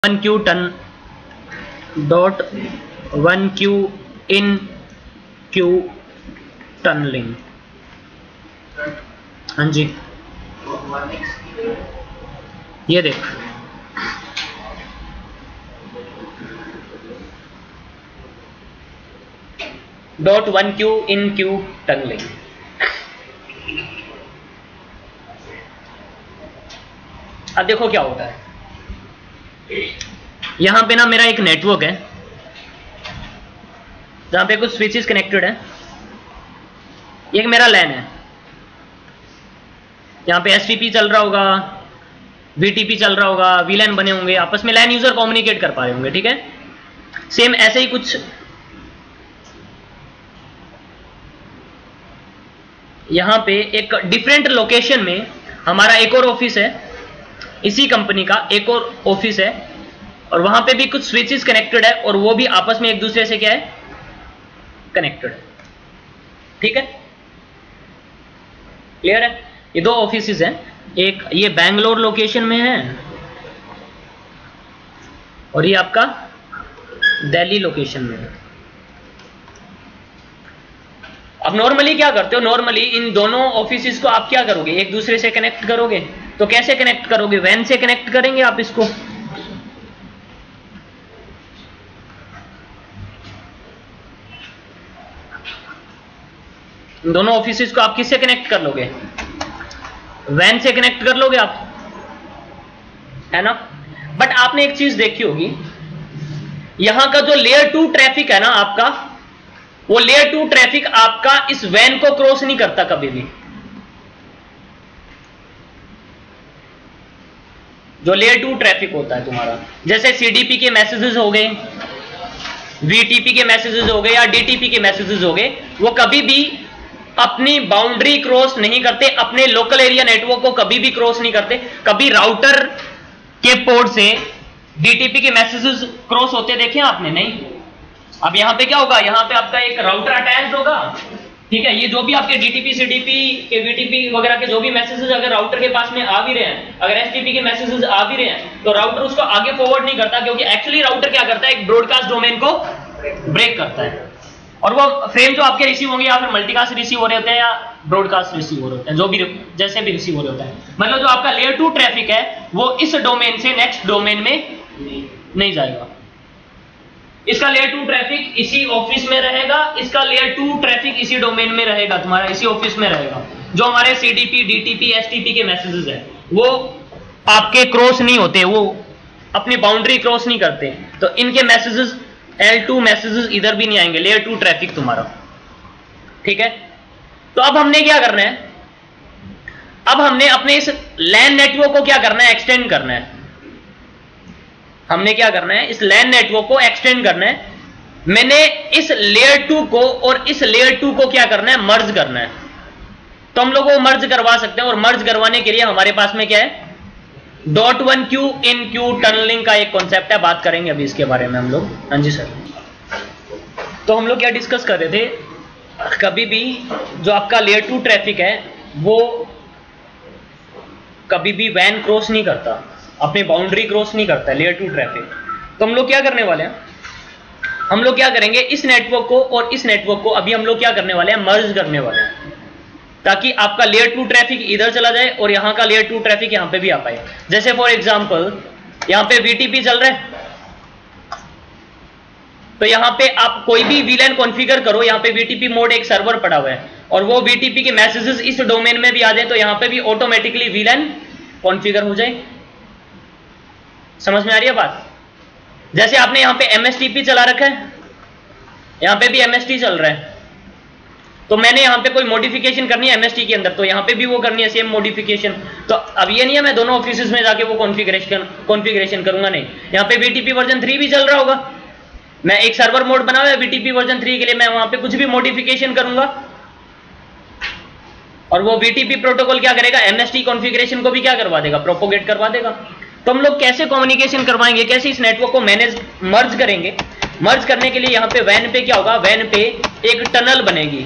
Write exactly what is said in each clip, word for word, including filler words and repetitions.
One Q ton dot one Q in Q tunnelling. हाँ जी, ये देख dot one Q in Q tunnelling. अब देखो क्या होता है, यहां पे ना मेरा एक नेटवर्क है जहां पे कुछ स्विचेस कनेक्टेड है, एक मेरा लैन है, यहां पे एसटीपी चल रहा होगा, वीटीपी चल रहा होगा, वीलैन बने होंगे, आपस में लैन यूजर कम्युनिकेट कर पा रहे होंगे। ठीक है, सेम ऐसे ही कुछ यहां पे एक डिफरेंट लोकेशन में हमारा एक और ऑफिस है, इसी कंपनी का एक और ऑफिस है, और वहां पे भी कुछ स्विचेस कनेक्टेड है और वो भी आपस में एक दूसरे से क्या है, कनेक्टेड है। ठीक है, क्लियर है? ये दो ऑफिसेस हैं, एक ये बैंगलोर लोकेशन में है और ये आपका दिल्ली लोकेशन में है। अब नॉर्मली क्या करते हो, नॉर्मली इन दोनों ऑफिसेस को आप क्या करोगे, एक दूसरे से कनेक्ट करोगे। तो कैसे कनेक्ट करोगे, वैन से कनेक्ट करेंगे आप इसको। इन दोनों ऑफिसेस को आप किससे कनेक्ट कर लोगे, वैन से कनेक्ट कर लोगे आप, है ना। बट आपने एक चीज देखी होगी, यहां का जो लेयर टू ट्रैफिक है ना आपका, वो लेयर टू ट्रैफिक आपका इस वैन को क्रॉस नहीं करता कभी भी। जो लेयर टू ट्रैफिक होता है तुम्हारा, जैसे सीडीपी के मैसेजेस हो गए, वीटीपी के मैसेजेस हो गए या डीटीपी के मैसेजेस हो गए, वो कभी भी अपनी बाउंड्री क्रॉस नहीं करते, अपने लोकल एरिया नेटवर्क को कभी भी क्रॉस नहीं करते। कभी राउटर के पोर्ट से डीटीपी के मैसेजेस क्रॉस होते देखे आपने? नहीं। अब यहां पे क्या होगा, यहां पे आपका एक राउटर अटैच्ड होगा, ठीक है। ये जो भी आपके डीटीपी सीडीपी के वीटीपी वगैरह के जो भी मैसेजेस अगर राउटर के पास में आ भी रहे हैं, अगर एसटीपी के मैसेजेस आ भी रहे हैं, तो राउटर उसको आगे फॉरवर्ड नहीं करता, क्योंकि एक्चुअली राउटर क्या करता है, एक ब्रॉडकास्ट डोमेन को ब्रेक करता है, और वो फ्रेम जो आपके रिसीव होंगे या फिर मल्टीकास्ट रिसीव हो रहे होते हैं या ब्रॉडकास्ट रिसीव हो रहे होते हैं, जो भी जैसे भी रिसीव हो रहे होता है, मतलब जो आपका लेयर टू ट्रैफिक है वो इस डोमेन से नेक्स्ट डोमेन में नहीं जाएगा। इसका लेयर टू ट्रैफिक इसी ऑफिस में रहेगा, इसका लेयर टू ट्रैफिक इसी डोमेन में रहेगा, तुम्हारा इसी ऑफिस में रहेगा। जो हमारे सीडीपी डीटीपी एसटीपी के मैसेजेस है वो आपके क्रॉस नहीं होते, वो अपनी बाउंड्री क्रॉस नहीं करते, तो इनके मैसेजेस एल टू मैसेजेस इधर भी नहीं आएंगे, लेयर टू ट्रैफिक तुम्हारा। ठीक है, तो अब हमने क्या करना है, अब हमने अपने इस लैन नेटवर्क को क्या करना है, एक्सटेंड करना है। हमने क्या करना है, इस लैन नेटवर्क को एक्सटेंड करना है। मैंने इस लेयर टू को और इस लेयर टू को क्या करना है, मर्ज करना है। तो हम लोग वो मर्ज करवा सकते हैं, और मर्ज करवाने के लिए हमारे पास में क्या है, dot one Q in Q tunnelling का एक कॉन्सेप्ट है, बात करेंगे अभी इसके बारे में हम लोग। हाँ जी सर, तो हम लोग क्या डिस्कस कर रहे थे, कभी भी जो आपका लेयर टू ट्रैफिक है वो कभी भी वैन क्रॉस नहीं करता, अपनी बाउंड्री क्रॉस नहीं करता लेयर टू ट्रैफिक। तो हम लोग क्या करने वाले हैं, हम लोग क्या करेंगे, इस नेटवर्क को और इस नेटवर्क को अभी हम लोग क्या करने वाले हैं, मर्ज करने वाले हैं, ताकि आपका लेयर टू ट्रैफिक इधर चला जाए और यहां का लेयर टू ट्रैफिक यहां पे भी आ पाए। जैसे फॉर एग्जांपल यहां पे वीटीपी चल रहा है, तो यहां पे आप कोई भी वीलैन कॉन्फ़िगर करो, यहां पे वीटीपी मोड एक सर्वर पड़ा हुआ है, और वो वीटीपी के मैसेजेस इस डोमेन में भी आ जाए, तो यहां पे भी ऑटोमेटिकली वीलैन कॉन्फ़िगर हो जाए। समझ में आ रही है बात? जैसे आपने यहां पे एमएसटीपी चला रखा है, यहां पे भी एमएसटी चल रहा है, तो मैंने यहां पे कोई मॉडिफिकेशन करनी है एमएसटी के अंदर, तो यहां पे भी वो करनी है सेम मॉडिफिकेशन। तो अब ये नहीं है मैं दोनों ऑफिसेस में जाके वो कॉन्फ़िगरेशन कॉन्फ़िगरेशन करूंगा, नहीं। यहां पे वीटीपी वर्जन थ्री भी चल रहा होगा, मैं एक सर्वर मोड बना हुआ है वीटीपी वर्जन थ्री के लिए, मैं वहां पे कुछ भी मॉडिफिकेशन करूंगा, और वो वीटीपी प्रोटोकॉल क्या करेगा, एमएसटी कॉन्फ़िगरेशन को भी क्या करवा देगा, प्रोपोगेट करवा देगा। तो हम लोग कैसे कम्युनिकेशन करवाएंगे, कैसे इस नेटवर्क को मैनेज मर्ज करेंगे। मर्ज करने के लिए यहां पे वैन पे क्या होगा, वैन पे एक टनल बनेगी,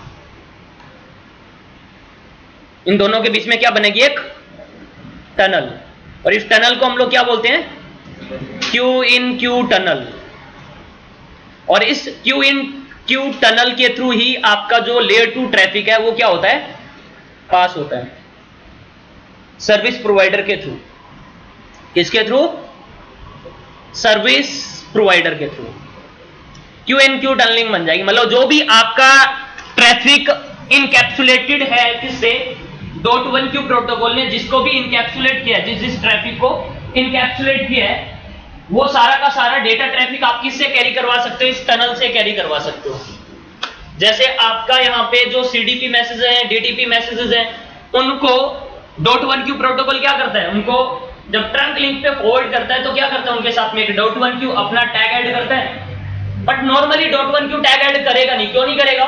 इन दोनों के बीच में क्या बनेगी, एक टनल, और इस टनल को हम लोग क्या बोलते हैं, क्यू इन क्यू टनल, और इस क्यू इन क्यू टनल के थ्रू ही आपका जो लेयर टू ट्रैफिक है वो क्या होता है, पास होता है सर्विस प्रोवाइडर के थ्रू। किसके थ्रू? सर्विस प्रोवाइडर के through Q in Q tunnelling बन जाएगी। मतलब जो भी आपका ट्रैफिक इनकैप्सुलेटेड है किससे, डॉट वन क्यू प्रोटोकॉल ने जिसको भी इनकैप्सुलेट किया, जिस जिस ट्रैफिक को इनकैप्सुलेट किया है, वो सारा का सारा डेटा ट्रैफिक आप किससे कैरी करवा सकते हो, इस टनल से कैरी करवा सकते हो। जैसे आपका यहां पे जो सीडीपी मैसेज हैं, डीटीपी मैसेजेस हैं, उनको डॉट वन क्यू प्रोटोकॉल क्या करता है, उनको जब ट्रंक लिंक पे फॉरवर्ड करता है तो क्या करता है, उनके साथ में एक डॉट वन क्यू अपना टैग ऐड करता है। But normally dot one Q tag add करेगा नहीं। क्यों नहीं करेगा?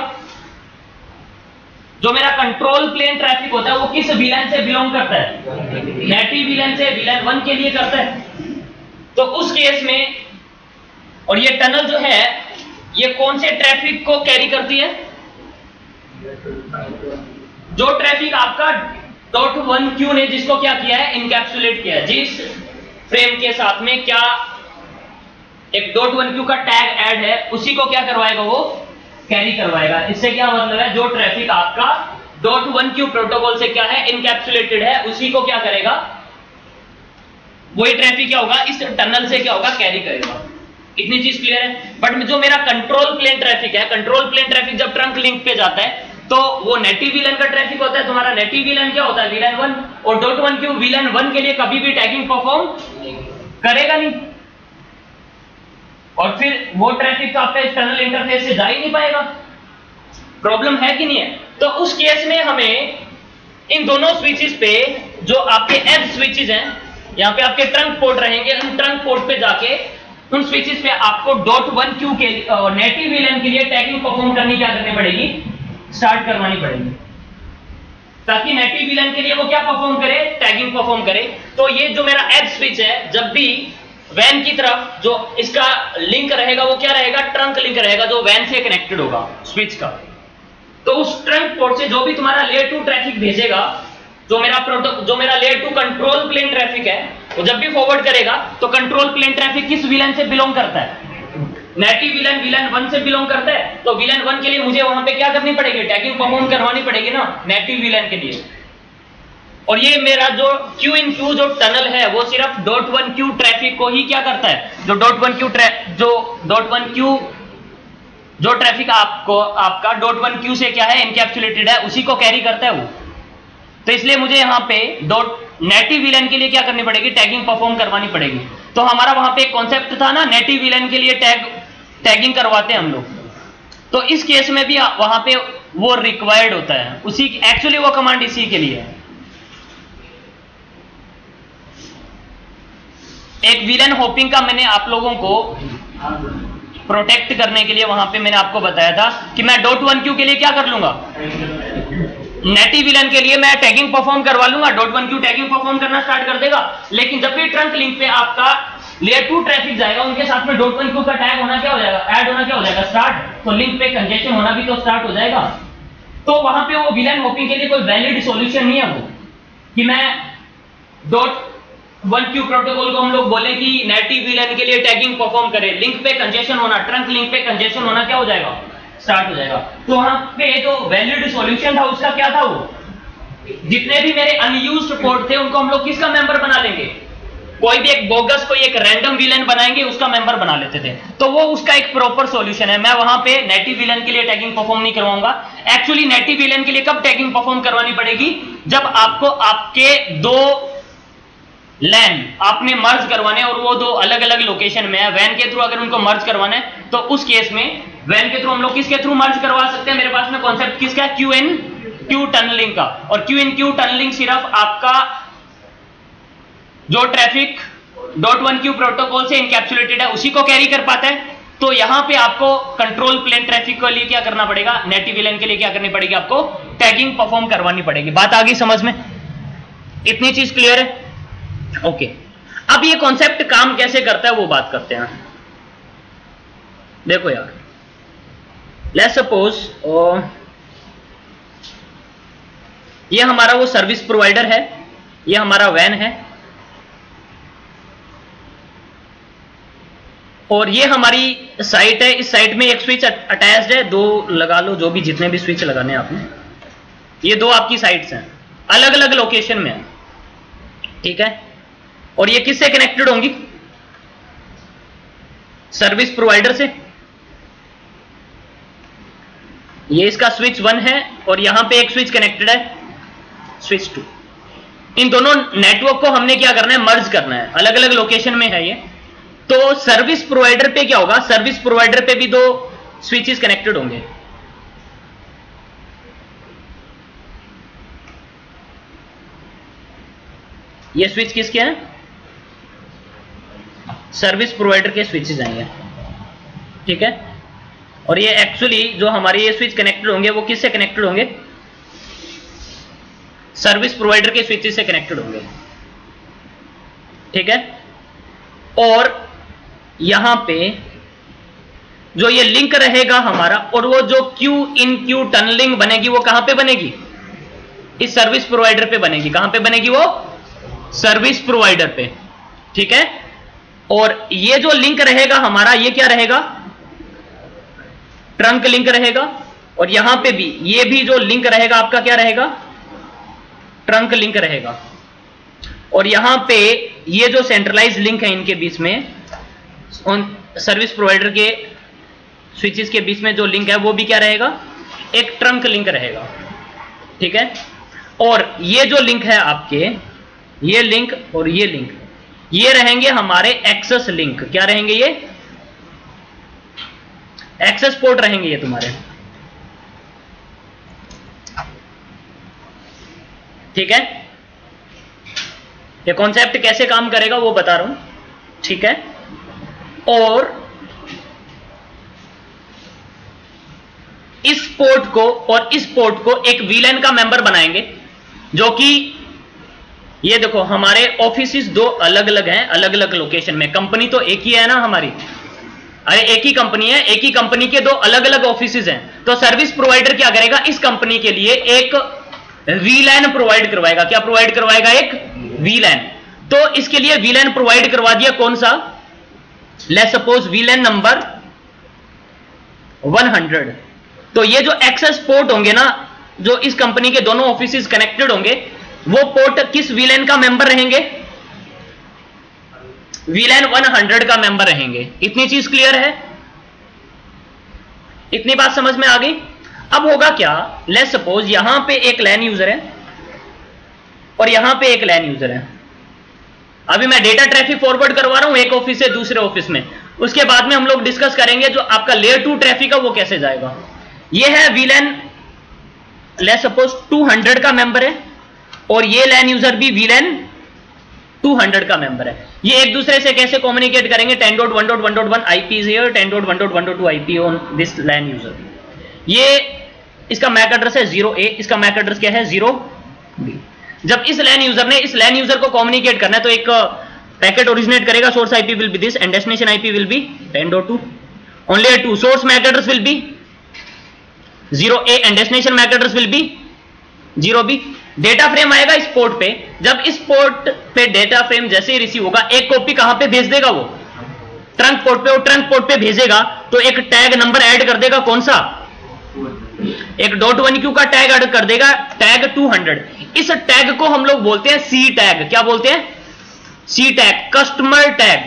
जो मेरा कंट्रोल प्लेन ट्रैफिक होता है वो किस वीलैन से बिलोंग करता है, नेटिव वीलैन से, वीलैन वन के लिए करता है। तो उस केस में, और ये टनल जो है ये कौन से ट्रैफिक को कैरी करती है, जो ट्रैफिक आपका डॉट वन क्यू ने जिसको क्या किया है, इनकैप्सुलेट किया है, जिस फ्रेम के साथ में क्या एक डॉट वन क्यू का टैग ऐड है, उसी को क्या करवाएगा, वो कैरी करवाएगा। इससे क्या मतलब है, जो ट्रैफिक आपका डॉट वन क्यू प्रोटोकॉल से क्या है, इनकैप्सुलेटेड है, उसी को क्या करेगा, वही ट्रैफिक क्या होगा, इस टनल से क्या होगा, कैरी करेगा। इतनी चीज क्लियर है। बट जो मेरा कंट्रोल प्लेन ट्रैफिक है, कंट्रोल प्लेन ट्रैफिक जब ट्रंक लिंक पे जाता है तो वो नेटिव वीलन का ट्रैफिक होता है। तुम्हारा नेटिव वीलन क्या होता है, वीलन वन, और dot one Q VLAN one के लिए कभी भी टैगिंग परफॉर्म करेगा नहीं, और फिर वो ट्रैफिक तो आपका एक्सटर्नल इंटरफेस से जा ही नहीं पाएगा। प्रॉब्लम है कि नहीं है? तो उस केस में हमें इन दोनों स्विचेस पे, जो आपके एज स्विचेस हैं, यहां पे आपके ट्रंक पोर्ट रहेंगे, उन ट्रंक पोर्ट पे जाके उन स्विचेस पे आपको डॉट वन क्यू के नेटिव वीलन के लिए टैगिंग परफॉर्म करनी क्या करनी पड़ेगी, स्टार्ट करवानी पड़ेगी, ताकि नेटिव वीलन के लिए वो क्या परफॉर्म करे, टैगिंग परफॉर्म करे। तो ये जो मेरा एज स्विच है, जब भी वैन की तरफ जो इसका लिंक रहेगा वो क्या रहेगा, ट्रंक लिंक रहेगा, जो वैन से कनेक्टेड होगा स्विच का। तो उस ट्रंक पोर्ट से जो भी तुम्हारा लेयर टू ट्रैफिक भेजेगा, जो मेरा प्रोटो जो मेरा layer two control plane traffic है, वो जब भी फॉरवर्ड करेगा तो कंट्रोल प्लेन ट्रैफिक किस विलन से बिलोंग करता है, नेटिव विलन, विलन वन से बिलोंग करता है। तो विलन वन के लिए मुझे वहां पे क्या करनी पड़ेगी, टैगिंग परफॉर्म करवानी पड़ेगी ना, नेटिव विलन के लिए। और ये मेरा जो क्यू इन क्यू जो टनल है वो सिर्फ डॉट वन क्यू ट्रैफिक को ही क्या करता है, जो डॉट वन क्यू जो डॉट वन क्यू जो ट्रैफिक आपको आपका डॉट वन क्यू से क्या है, इनकैप्सुलेटेड है, उसी को कैरी करता है वो। तो इसलिए मुझे यहां पे डॉट नेटिव विलन के लिए क्या करनी पड़ेगी, टैगिंग परफॉर्म करवानी पड़ेगी। तो हमारा वहां पे एक कॉन्सेप्ट था ना, नेटिव विलन के लिए टैग टैगिंग करवाते हैं हम लोग। तो इस केस में भी वहां पे वो रिक्वायर्ड होता है, उसी एक्चुअली वो कमांड इसी के लिए है। एक विलन होपिंग का मैंने आप लोगों को प्रोटेक्ट करने के लिए वहां पे मैंने आपको बताया था कि मैं डॉट वन क्यू के लिए क्या कर लूंगा, नेटिव विलन के लिए मैं टैगिंग परफॉर्म करवा लूंगा, dot one Q tagging perform करना स्टार्ट कर देगा। लेकिन जब भी ट्रंक लिंक पे आपका लेयर टू ट्रैफिक जाएगा, उनके साथ में डॉट वन क्यू का टैग होना क्या हो जाएगा, ऐड होना क्या हो जाएगा, स्टार्ट। तो लिंक पे कंजेशन होना भी तो स्टार्ट हो जाएगा। तो वहां पे वो विलन होपिंग के लिए कोई वैलिड सॉल्यूशन नहीं है वो, कि मैं डॉट वन क्यू प्रोटोकॉल को हम लोग बोले कि नेटिव विलन के लिए टैगिंग परफॉर्म करे, लिंक पे कंजेशन होना, ट्रंक लिंक पे कंजेशन होना क्या हो जाएगा, स्टार्ट हो जाएगा। तो वहां पे जो वैलिड सॉल्यूशन था उसका क्या था, वो जितने भी मेरे अनयूज्ड पोर्ट थे उनको हम लोग किसका मेंबर बना लेंगे, कोई भी एक बोगस कोई एक रैंडम विलन बनाएंगे, उसका मेंबर बना लेते थे। तो वो उसका एक प्रॉपर सॉल्यूशन है। मैं वहां पे नेटिव विलन के लिए टैगिंग परफॉर्म नहीं करवाऊंगा। एक्चुअली नेटिव विलन के लिए कब टैगिंग परफॉर्म करवानी पड़ेगी, जब आपको आपके दो लैन आपने मर्ज करवाने और वो दो अलग अलग लोकेशन में है, वैन के थ्रू अगर उनको मर्ज करवाना है तो उस केस में वैन के थ्रू हम लोग किसके थ्रू मर्ज करवा सकते हैं, मेरे पास में कॉन्सेप्ट किसका है, क्यू एन क्यू टनलिंग का। और क्यू एन क्यू टनलिंग सिर्फ आपका जो traffic dot one Q protocol से इनकैप्सुलेटेड है उसी को कैरी कर पाता है। तो यहां पे आपको कंट्रोल प्लेन ट्रैफिक के लिए क्या करना पड़ेगा, नेटिव विलन के लिए क्या करनी पड़ेगी, आपको टैगिंग परफॉर्म करवानी पड़ेगी। बात आ गई समझ में, इतनी चीज क्लियर है? Okay okay. अब ये कॉन्सेप्ट काम कैसे करता है वो बात करते हैं। देखो यार, लेट्स सपोज ये हमारा वो सर्विस प्रोवाइडर है, ये हमारा वैन है, और ये हमारी साइट है, इस साइट में एक स्विच अटैच्ड है, दो लगा लो, जो भी जितने भी स्विच लगाने आपने, ये दो आपकी साइट्स हैं, अलग अलग लोकेशन में है, ठीक है। और ये किससे कनेक्टेड होंगी? सर्विस प्रोवाइडर से। ये इसका स्विच वन है और यहां पे एक स्विच कनेक्टेड है, स्विच टू। इन दोनों नेटवर्क को हमने क्या करना है? मर्ज करना है, अलग अलग लोकेशन में है ये। तो सर्विस प्रोवाइडर पे क्या होगा? सर्विस प्रोवाइडर पे भी दो स्विचेस कनेक्टेड होंगे। ये स्विच किसके हैं? सर्विस प्रोवाइडर के स्विचेस हैं ये, ठीक है। और ये एक्चुअली जो हमारे ये स्विच कनेक्टेड होंगे वो किससे कनेक्टेड होंगे? सर्विस प्रोवाइडर के स्विचेस से कनेक्टेड होंगे, ठीक है। और यहां पे जो ये लिंक रहेगा हमारा, और वो जो क्यू इन क्यू टनलिंग बनेगी वो कहां पे बनेगी? इस सर्विस प्रोवाइडर पे बनेगी। कहां पे बनेगी वो? सर्विस प्रोवाइडर पे, ठीक है। और ये जो लिंक रहेगा हमारा, ये क्या रहेगा? ट्रंक लिंक रहेगा। और यहां पे भी ये भी जो लिंक रहेगा आपका क्या रहेगा? ट्रंक लिंक रहेगा। और यहां पे ये जो सेंट्रलाइज लिंक है इनके बीच में, उन सर्विस प्रोवाइडर के स्विचेस के बीच में जो लिंक है वो भी क्या रहेगा? एक ट्रंक लिंक रहेगा, ठीक है। और ये जो लिंक है आपके, ये लिंक और ये लिंक, ये रहेंगे हमारे एक्सेस लिंक। क्या रहेंगे ये? एक्सेस पोर्ट रहेंगे ये तुम्हारे, ठीक है। ये कॉन्सेप्ट कैसे काम करेगा वो बता रहा हूं, ठीक है। और इस पोर्ट को और इस पोर्ट को एक वीलैन का मेंबर बनाएंगे, जो कि ये देखो हमारे ऑफिसेस दो अलग अलग हैं, अलग अलग लोकेशन में। कंपनी तो एक ही है ना हमारी, अरे एक ही कंपनी है, एक ही कंपनी के दो अलग अलग ऑफिसेस हैं। तो सर्विस प्रोवाइडर क्या करेगा? इस कंपनी के लिए एक वीलैन प्रोवाइड करवाएगा। क्या प्रोवाइड करवाएगा? एक वीलैन। तो इसके लिए वीलैन प्रोवाइड करवा दिया, कौन सा? Let's suppose VLAN number hundred. तो ये जो एक्सेस पोर्ट होंगे ना, जो इस कंपनी के दोनों ऑफिसेस कनेक्टेड होंगे, वो पोर्ट किस वीलैन का मेंबर रहेंगे? वीलैन हंड्रेड का मेंबर रहेंगे। इतनी चीज क्लियर है? इतनी बात समझ में आ गई? अब होगा क्या? लेट्स सपोज यहां पे एक लैन यूजर है और यहां पे एक लैन यूजर है। अभी मैं डेटा ट्रैफिक फॉरवर्ड करवा रहा हूं एक ऑफिस से दूसरे ऑफिस में। उसके बाद में हम लोग डिस्कस करेंगे जो आपका लेयर टू ट्रैफिक है वो कैसे जाएगा। ये है VLAN, let's suppose two hundred का मेंबर है, और ये लैन यूजर भी वीलैन टू हंड्रेड का मेंबर है। ये एक दूसरे से कैसे कम्युनिकेट करेंगे? Ten dot one dot one dot one IP is here, ten dot one dot one dot two IP on this LAN user. ये इसका मैक एड्रेस है जीरो ए, इसका मैक एड्रेस क्या है? Zero B. जब इस लैन user ने इस लैन यूजर को कम्युनिकेट करना है तो एक पैकेट ओरिजिनेट करेगा, source IP will be this and destination IP will be ten dot two on layer two. Source MAC address will be zero A and destination MAC address will be zero B. Data frame आएगा इस port पे। जब इस port पे data frame जैसे ही receive होगा, एक copy कहां पे भेज देगा? वो ट्रंक पोर्ट पे। और ट्रंक पोर्ट पे भेजेगा तो एक टैग नंबर ऐड कर देगा, कौन सा? एक डॉट वन क्यू का टैग ऐड कर देगा, टैग टू हंड्रेड। इस टैग को हम लोग बोलते हैं सी टैग। क्या बोलते हैं? C tag, customer tag.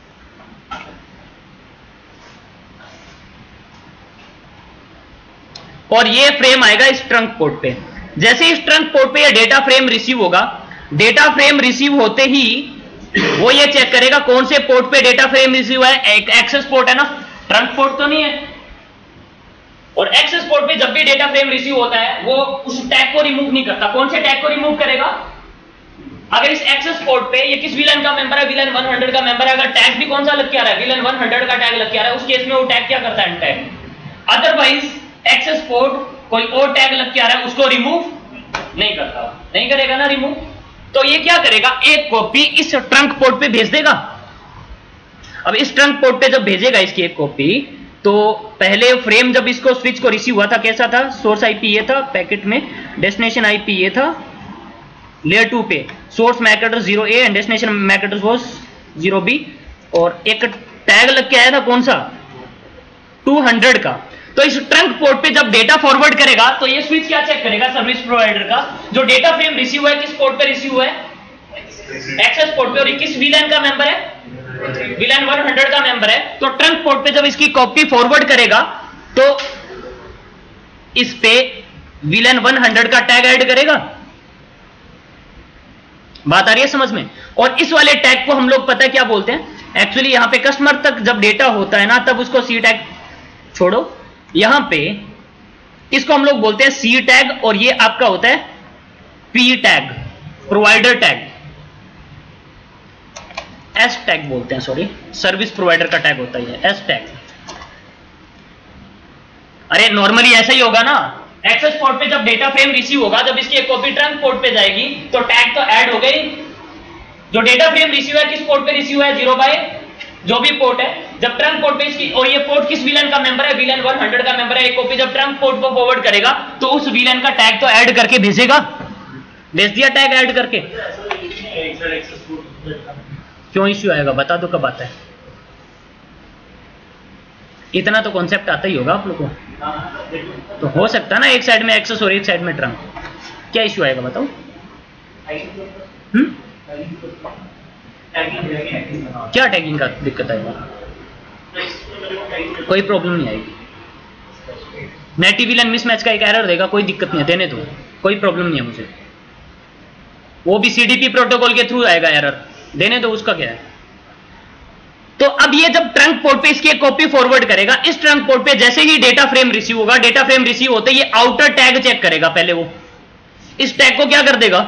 और ये फ्रेम आएगा इस ट्रंक पोर्ट पे। जैसे इस ट्रंक पोर्ट पे ये डेटा फ्रेम रिसीव होगा, डेटा फ्रेम रिसीव होते ही वो ये चेक करेगा कौन से पोर्ट पे डेटा फ्रेम रिसीव है। एक एक्सेस पोर्ट है ना, ट्रंक पोर्ट तो नहीं है। और एक्सेस पोर्ट पे जब भी डेटा फ्रेम रिसीव होता है वो उस टैग को रिमूव नहीं करता। कौन से टैग को रिमूव करेगा? अगर इस एक्सेस पोर्ट पे ये किस वीलैन का मेंबर है? वीलैन हंड्रेड का मेंबर है। अगर टैग भी कौन सा लग के आ रहा है? वीलैन हंड्रेड का टैग लग के आ रहा है, उस केस में वो टैग क्या करता है? टैग। अदरवाइज एक्सेस पोर्ट कोई और टैग लग के आ रहा है उसको रिमूव नहीं करता, नहीं करेगा ना रिमूव। तो ये क्या करेगा? एक कॉपी इस ट्रंक पोर्ट पे भेज देगा। अब इस ट्रंक पोर्ट पे जब भेजेगा इसकी एक कॉपी, तो पहले फ्रेम जब इसको स्विच को रिसीव हुआ था कैसा था? सोर्स आईपी ये था पैकेट में, डेस्टिनेशन आईपी ये था लेयर टू पे, source MAC address zero A and destination MAC address was zero B. और एक टैग लग के आया था कौन सा, टू हंड्रेड का। तो इस ट्रंक पोर्ट पे जब डेटा फॉरवर्ड करेगा तो ये स्विच क्या चेक करेगा सर्विस प्रोवाइडर का, जो डेटा फ्रेम रिसीव हुआ है किस पोर्ट पे रिसीव हुआ है, एक्सेस पोर्ट पे, और किस वीलैन का मेंबर है, वीलैन वन हंड्रेड का मेंबर है। तो ट्रंक पोर्ट पे जब इसकी कॉपी फॉरवर्ड करेगा तो इस पे वीलैन वन हंड्रेड का टैग ऐड करेगा। बात आ रही है समझ में। और इस वाले टैग को हम लोग पता है क्या बोलते हैं, एक्चुअली यहां पे कस्टमर तक जब डेटा होता है ना तब उसको सी टैग छोड़ो, यहां पे इसको हम लोग बोलते हैं सी टैग, और ये आपका होता है P tag, provider tag, S tag बोलते हैं, सॉरी सर्विस प्रोवाइडर का टैग होता है एस टैग। अरे नॉर्मली ऐसा ही होगा ना, एक्सेस पोर्ट पे जब डेटा फ्रेम रिसीव होगा, जब इसकी एक कॉपी ट्रंक पोर्ट पे जाएगी तो टैग तो ऐड हो गई, जो डेटा फ्रेम रिसीव है किस पोर्ट पे रिसीव है, जीरो बाय जो भी पोर्ट है, जब ट्रंक पोर्ट पे इसकी, और ये पोर्ट किस वीलन का मेंबर है, वीलन वन हंड्रेड का मेंबर है, एक कॉपी जब ट्रंक पोर्ट को फॉरवर्ड करेगा तो उस वीलन का टैग तो ऐड करके भेजेगा, भेज दिया टैग ऐड करके। क्यों इश्यू आएगा बता दो, कब आता है, इतना तो कॉन्सेप्ट आता ही होगा आप लोगों को। तो हो सकता है ना एक साइड में एक्सेस और एक साइड में ट्रंक, क्या इश्यू आएगा बताओ। हम्म क्या टैगिंग का दिक्कत आएगा, कोई प्रॉब्लम नहीं आएगी। नेटिव वीलन मिसमैच का एक एरर देगा, कोई दिक्कत नहीं है, देने दो, कोई प्रॉब्लम नहीं है मुझे, वो भी सीडीपी प्रोटोकॉल के थ्रू आएगा एरर, देने दो, उसका क्या है। तो अब ये जब ट्रंक पोर्ट पे इसकी एक कॉपी फॉरवर्ड करेगा, इस ट्रंक पोर्ट पे जैसे ही डेटा फ्रेम रिसीव होगा, डेटा फ्रेम रिसीव होते ये आउटर टैग चेक करेगा, पहले वो इस टैग को क्या कर देगा,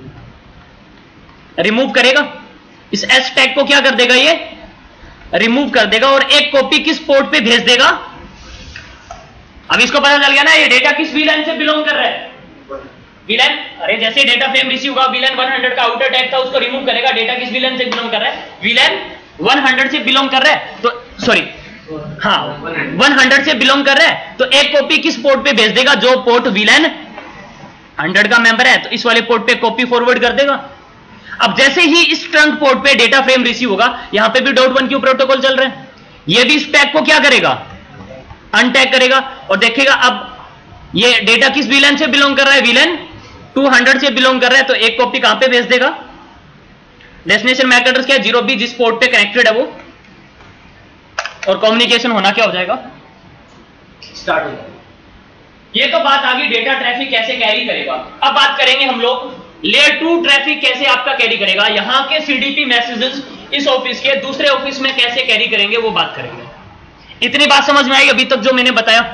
रिमूव करेगा, इस एस टैग को क्या कर देगा, ये रिमूव कर देगा, और एक कॉपी किस पोर्ट पे भेज देगा। अब इसको पता चल गया ना ये डेटा किस वीलन से बिलोंग कर रहा है, वीलन, अरे जैसे डेटा फ्रेम रिसीव होगा वीलन वन हंड्रेड का आउटर टैग था उसको रिमूव करेगा, डेटा किस वीलन से बिलोंग कर रहा है, वीलन वन हंड्रेड से बिलोंग कर रहा है, तो सॉरी हाँ वन हंड्रेड से बिलोंग कर रहा है, तो एक कॉपी किस पोर्ट पे भेज देगा, जो पोर्ट वीलन हंड्रेड का मेंबर है, तो इस वाले पोर्ट पे कॉपी फॉरवर्ड कर देगा। अब जैसे ही इस ट्रंक पोर्ट पे डेटा फ्रेम रिसीव होगा, यहां पे भी डॉट वन क्यू प्रोटोकॉल चल रहा है, ये भी इस टैग को क्या करेगा, अनटैग करेगा, और देखेगा अब ये डेटा किस वीलन से बिलोंग कर रहा है, वीलन टू हंड्रेड से बिलोंग कर रहा है, तो एक कॉपी कहां पे भेज देगा, डेस्टिनेशन मैक एड्रेस क्या है, जीरो बी, जिस पोर्ट पे कनेक्टेड है वो, और कम्युनिकेशन होना क्या हो जाएगा, स्टार्ट हो जाएगा। ये तो बात आ गई डेटा ट्रैफिक कैसे कैरी करेगा। अब बात करेंगे हम लोग लेयर टू ट्रैफिक कैसे आपका कैरी करेगा, यहां के सीडीपी मैसेजेस इस ऑफिस के दूसरे ऑफिस में कैसे कैरी करेंगे वो बात करेंगे। इतनी बात समझ में आई अभी तक जो मैंने बताया,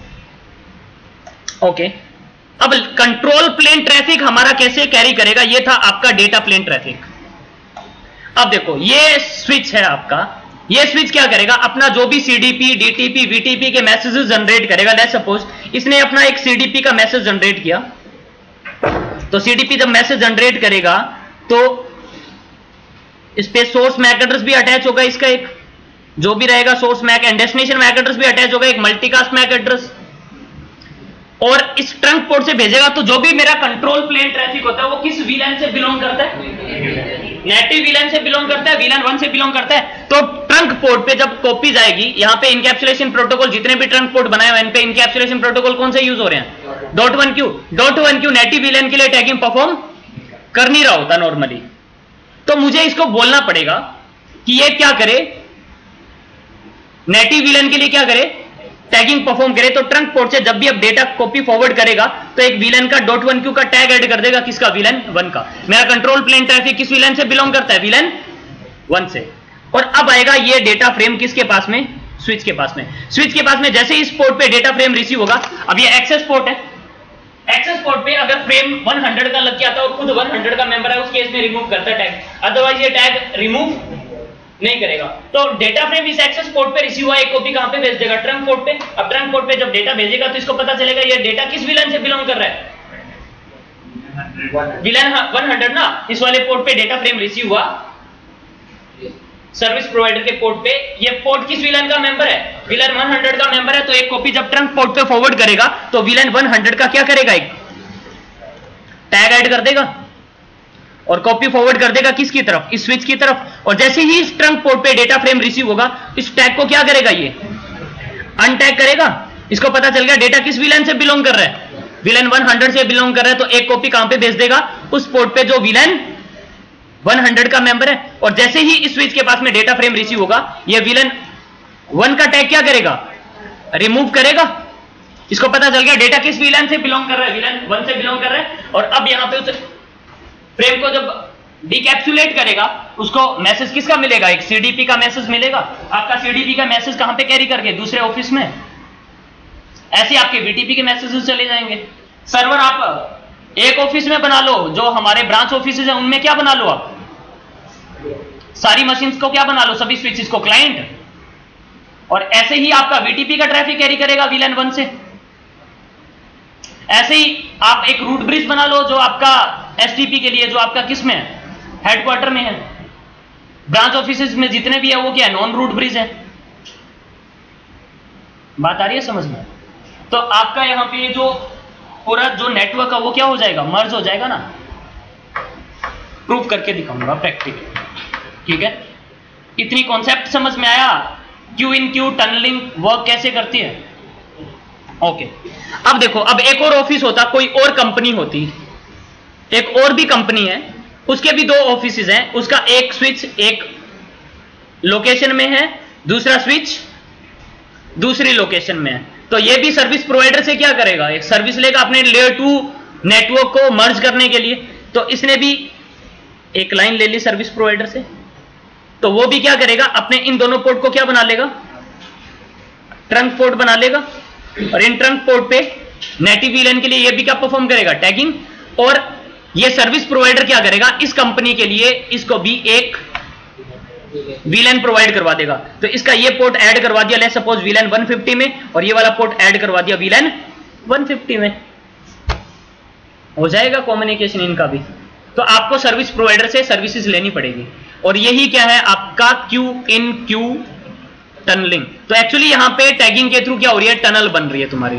ओके। अब कंट्रोल प्लेन ट्रैफिक हमारा कैसे कैरी करेगा, ये था आपका डेटा प्लेन ट्रैफिक। अब देखो ये स्विच है आपका, ये स्विच क्या करेगा, अपना जो भी सीडीपी, डीटीपी, वीटीपी के मैसेजेस जनरेट करेगा। लेट्स सपोज इसने अपना एक सीडीपी का मैसेज जनरेट किया, तो सीडीपी जब मैसेज जनरेट करेगा तो इस पे सोर्स मैक एड्रेस भी अटैच होगा, इसका एक जो भी रहेगा source MAC and destination MAC address भी अटैच होगा, एक मल्टीकास्ट मैक एड्रेस, और इस ट्रंक पोर्ट से भेजेगा। तो जो भी मेरा कंट्रोल प्लेन ट्रैफिक होता है वो किस वीलन से बिलोंग करता है, नेटिव वीलन से बिलोंग करता है, वीलन वन से बिलोंग करता है। तो ट्रंक पोर्ट पे जब कॉपी जाएगी, यहां पे इनकैप्सुलेशन प्रोटोकॉल, जितने भी ट्रंक पोर्ट बनाए हुए हैं इन पे इनकैप्सुलेशन प्रोटोकॉल कौन से यूज हो रहे हैं, dot one Q. Dot one Q native VLAN के लिए टैगिंग परफॉर्म कर नहीं रहा होता नॉर्मली, तो मुझे इसको बोलना पड़ेगा कि ये क्या करे, नेटिव वीलन के लिए क्या करे, टैगिंग परफॉर्म करे। तो ट्रंक पोर्ट से जब भी अब डेटा कॉपी फॉरवर्ड करेगा तो एक वीलन का डॉट वन क्यू का टैग ऐड कर देगा, किसका, वीलन वन का। मेरा कंट्रोल प्लेन ट्रैफिक किस वीलन से बिलोंग करता है, वीलन वन से। और अब आएगा ये डेटा फ्रेम किसके पास में, स्विच के पास में। स्विच के पास में जैसे इस पोर्ट पे डेटा फ्रेम रिसीव होगा, अब ये एक्सेस पोर्ट है, एक्सेस पोर्ट पे अगर फ्रेम वन हंड्रेड का लग जाता है और खुद वन हंड्रेड का मेंबर है, उस केस में रिमूव करता है टैग, अदरवाइज ये टैग रिमूव नहीं करेगा। तो डेटा फ्रेम इस एक्सेस पोर्ट पे रिसीव हुआ, एक कॉपी कहां पे भेज देगा, ट्रंक पोर्ट पे। अब ट्रंक पोर्ट पे जब डेटा भेजेगा तो इसको पता चलेगा ये डेटा किस विलन से बिलोंग कर रहा है, विलन वन हंड्रेड ना, इस वाले पोर्ट पे डेटा फ्रेम रिसीव हुआ सर्विस प्रोवाइडर के पोर्ट पे, ये पोर्ट किस विलन का मेंबर है, विलन वन हंड्रेड का मेंबर है। तो एक कॉपी जब ट्रंक पोर्ट पे फॉरवर्ड करेगा तो विलन वन हंड्रेड का क्या करेगा, एक टैग ऐड कर देगा। और कॉपी फॉरवर्ड कर देगा किसकी तरफ, इस स्विच की तरफ। और जैसे ही इस ट्रंक पोर्ट पे डेटा फ्रेम रिसीव होगा, इस टैग को क्या करेगा, ये अनटैग करेगा। इसको पता चल गया डेटा किस वीलैन से बिलोंग कर रहा है, वीलैन वन हंड्रेड से बिलोंग कर रहा है, तो एक कॉपी कहां पे भेज देगा, उस पोर्ट पे जो वीलैन वन हंड्रेड का मेंबर है। और जैसे ही इस स्विच के पास में डेटा फ्रेम रिसीव होगा, ये वीलैन वन का टैग क्या करेगा, रिमूव करेगा। इसको पता चल गया डेटा किस वीलैन से बिलोंग कर रहा है, वीलैन वन से बिलोंग कर रहा है। और अब यहां पे उस फ्रेम को जब डिकैप्सुलेट करेगा, उसको मैसेज किसका मिलेगा, एक सीडीपी का मैसेज मिलेगा। आपका सीडीपी का मैसेज कहां पे कैरी करके, दूसरे ऑफिस में। ऐसे आपके वीटीपी के मैसेजेस चले जाएंगे। सर्वर आप एक ऑफिस में बना लो, जो हमारे ब्रांच ऑफिस है उनमें क्या बना लो, आप सारी मशीन्स को क्या बना लो, सभी स्विचेस को क्लाइंट। और ऐसे ही आपका वीटीपी का ट्रैफिक कैरी करेगा वीलैन वन से। ऐसे ही आप एक रूट ब्रिज बना लो, जो आपका एसटीपी के लिए, जो आपका किस में है, हेडक्वार्टर में है। ब्रांच ऑफिसेज में जितने भी है वो क्या है, नॉन रूट ब्रिज है। बात आ रही है समझ में। तो आपका यहां पे जो पूरा जो नेटवर्क है वो क्या हो जाएगा, मर्ज हो जाएगा ना। प्रूफ करके दिखाऊंगा प्रैक्टिकल, ठीक है। इतनी कॉन्सेप्ट समझ में आया, Q in Q tunneling work कैसे करती है। ओके, अब देखो, अब एक और ऑफिस होता, कोई और कंपनी होती, एक और भी कंपनी है, उसके भी दो ऑफिसेज हैं। उसका एक स्विच एक लोकेशन में है, दूसरा स्विच दूसरी लोकेशन में है। तो ये भी सर्विस प्रोवाइडर से क्या करेगा, एक सर्विस लेगा अपने लेयर टू नेटवर्क को मर्ज करने के लिए। तो इसने भी एक लाइन ले ली सर्विस प्रोवाइडर से, तो वो भी क्या करेगा, अपने इन दोनों पोर्ट को क्या बना लेगा, ट्रंक पोर्ट बना लेगा। और इन ट्रंक पोर्ट पे नेटिव वीलैन के लिए ये भी क्या परफॉर्म करेगा, टैगिंग। और ये सर्विस प्रोवाइडर क्या करेगा, इस कंपनी के लिए इसको भी एक वीलैन प्रोवाइड करवा देगा। तो इसका ये पोर्ट ऐड करवा दिया, ले सपोज वीलैन वन फिफ्टी में, और ये वाला पोर्ट ऐड करवा दिया वीलैन वन फिफ्टी में। हो जाएगा कम्युनिकेशन इनका भी। तो आपको सर्विस प्रोवाइडर से सर्विसेज लेनी पड़ेगी। और यही क्या है आपका क्यू इन क्यू टनलिंग। तो एक्चुअली यहां पे टैगिंग के थ्रू क्या हो रही है, टनल बन रही है तुम्हारी।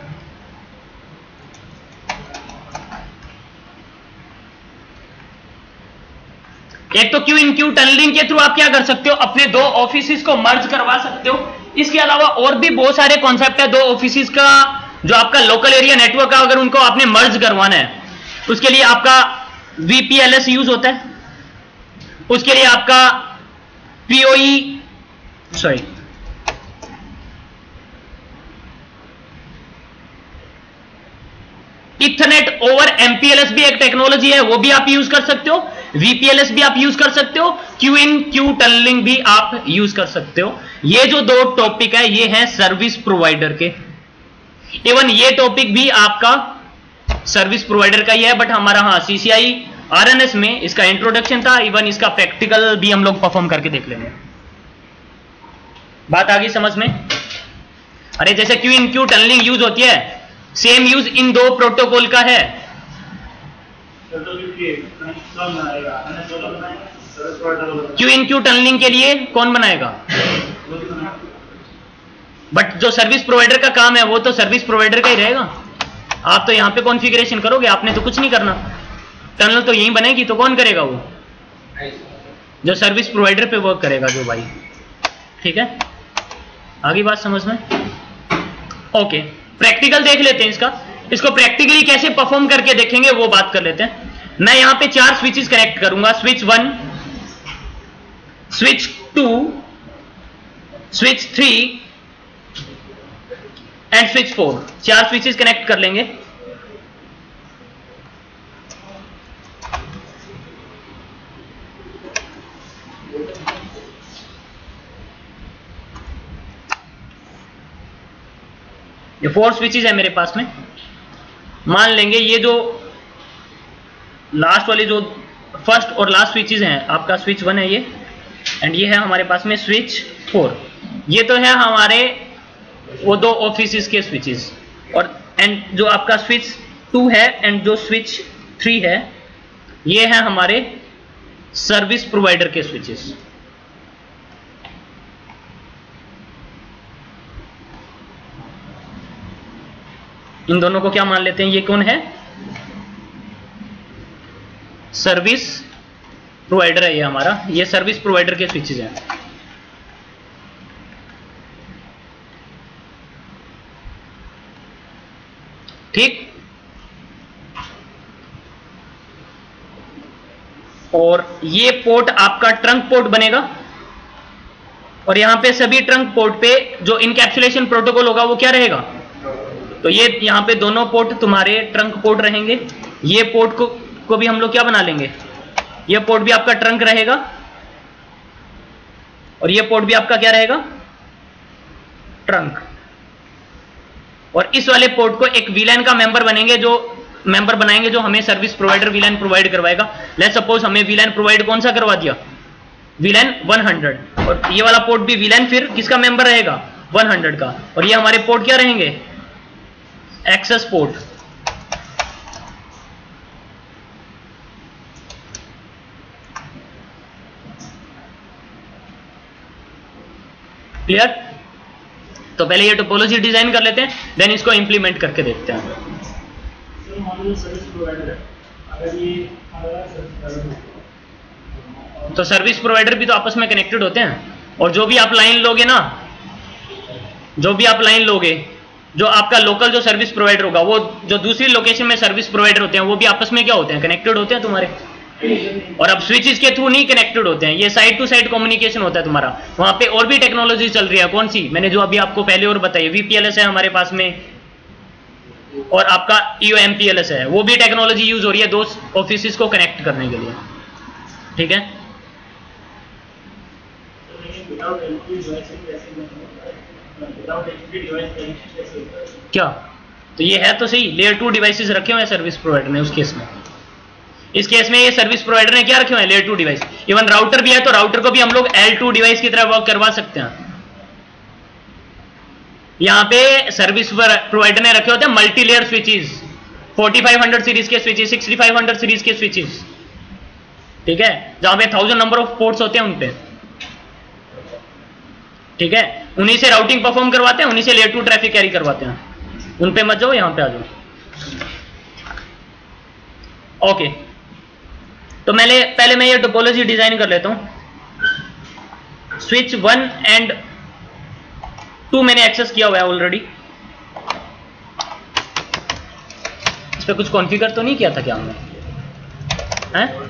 एक तो क्यू इन क्यू टनलिंग के थ्रू आप क्या कर सकते हो, अपने दो ऑफिसेस को मर्ज करवा सकते हो। इसके अलावा और भी बहुत सारे कॉन्सेप्ट है। दो ऑफिसेस का जो आपका लोकल एरिया नेटवर्क है, अगर उनको आपने मर्ज करवाना है, उसके लिए आपका वीपीएलएस यूज होता है। उसके लिए आपका PoE sorry Ethernet over MPLS भी एक टेक्नोलॉजी है, वो भी आप यूज कर सकते हो। वीपीएलएस भी आप यूज कर सकते हो। क्यू इन क्यू टनलिंग भी आप यूज कर सकते हो। ये जो दो टॉपिक है ये है सर्विस प्रोवाइडर के। इवन ये टॉपिक भी आपका सर्विस प्रोवाइडर का ही है, बट हमारा हाँ सीसीआई आरएनएस में इसका इंट्रोडक्शन था। इवन इसका प्रैक्टिकल भी हम लोग परफॉर्म करके देख लेंगे। बात आ गई समझ में। अरे जैसे Q in Q tunneling use होती है, सेम यूज इन दो प्रोटोकॉल का है। क्यू इन क्यू टनलिंग के लिए कौन बनाएगा, बट जो सर्विस प्रोवाइडर का काम है वो तो सर्विस प्रोवाइडर का ही रहेगा। आप तो यहां पे कॉन्फ़िगरेशन करोगे, आपने तो कुछ नहीं करना। टनल तो यहीं बनेगी, तो कौन करेगा, वो जो सर्विस प्रोवाइडर पे वर्क करेगा जो भाई। ठीक है, आगे बात समझ में। ओके, प्रैक्टिकल देख लेते हैं इसका। इसको प्रैक्टिकली कैसे परफॉर्म करके देखेंगे वो बात कर लेते हैं। मैं यहां पे चार स्विचेस कनेक्ट करूंगा, switch one, switch two, switch three and switch four. चार स्विचेस कनेक्ट कर लेंगे। ये फोर स्विचेस है मेरे पास में। मान लेंगे ये जो लास्ट वाली जो फर्स्ट और लास्ट स्विचेस हैं, आपका स्विच वन है ये, एंड ये है हमारे पास में स्विच फोर। ये तो है हमारे वो दो ऑफिसेस के स्विचेस। और एंड जो आपका स्विच टू है एंड जो स्विच थ्री है, ये है हमारे सर्विस प्रोवाइडर के स्विचेस। इन दोनों को क्या मान लेते हैं, ये कौन है, सर्विस प्रोवाइडर है ये हमारा, ये सर्विस प्रोवाइडर के स्विचेस हैं। ठीक, और ये पोर्ट आपका ट्रंक पोर्ट बनेगा, और यहां पे सभी ट्रंक पोर्ट पे जो इनकैप्सुलेशन प्रोटोकॉल होगा वो क्या रहेगा, तो ये यहां पे दोनों पोर्ट तुम्हारे ट्रंक पोर्ट रहेंगे। ये पोर्ट को को भी हम लोग क्या बना लेंगे, ये पोर्ट भी आपका ट्रंक रहेगा, और ये पोर्ट भी आपका क्या रहेगा, ट्रंक। और इस वाले पोर्ट को एक वीलैन का मेंबर बनेंगे, जो मेंबर बनाएंगे जो हमें सर्विस प्रोवाइडर वीलैन प्रोवाइड करवाएगा। लेट्स सपोज हमें वीलैन प्रोवाइड कौन सा करवा दिया, वीलैन हंड्रेड, और ये वाला पोर्ट भी वीलैन फिर किसका मेंबर रहेगा, हंड्रेड का, और ये हमारे पोर्ट क्या रहेंगे, एक्सेस पोर्ट। क्लियर? तो पहले ये टोपोलॉजी डिजाइन कर लेते हैं, देन इसको इंप्लीमेंट करके देखते हैं। तो सर्विस प्रोवाइडर भी तो आपस में कनेक्टेड होते हैं, और जो भी आप लाइन लोगे ना, जो भी आप लाइन लोगे, जो आपका लोकल जो सर्विस प्रोवाइडर होगा, वो जो दूसरी लोकेशन में सर्विस प्रोवाइडर होते हैं वो भी आपस में क्या होते हैं, कनेक्टेड होते हैं तुम्हारे। और अब स्विचेस के थ्रू नहीं कनेक्टेड होते हैं, ये साइड टू साइड कम्युनिकेशन होता है तुम्हारा। वहां पे और भी टेक्नोलॉजी चल रही है, कौन सी, मैंने जो अभी आपको पहले और बताई, वीपीएलएस है हमारे पास में, और आपका ईओएमपीएलएस है, वो भी टेक्नोलॉजी यूज हो रही है दो ऑफिस को कनेक्ट करने के लिए। ठीक है, क्या, तो ये है तो सही, लेयर टू डिवाइसेस रखे हुए हैं सर्विस प्रोवाइडर ने। उस केस में, इस केस में ये सर्विस प्रोवाइडर ने क्या रखे हुए हैं, layer two device. Even router भी है, तो राउटर को भी हम लोग एल टू डिवाइस की तरह वर्क करवा सकते हैं। यहां पे सर्विस प्रोवाइडर ने रखे होते हैं multi layer switches, forty five hundred series के switches, sixty five hundred series के स्विचेस। ठीक है, जहां पे थाउजेंड नंबर ऑफ पोर्ट्स होते हैं उन पे। ठीक है, उन्हीं से राउटिंग परफॉर्म करवाते हैं, उन्हीं से लेयर टू ट्रैफिक कैरी करवाते हैं। उन पे मत जाओ, यहां पे आ जाओ। ओके, तो मैंने पहले मैं ये टोपोलॉजी डिजाइन कर लेता हूं। स्विच वन एंड टू मैंने एक्सेस किया हुआ है ऑलरेडी। इस पे कुछ कॉन्फ़िगर तो नहीं किया था क्या हमने, हैं?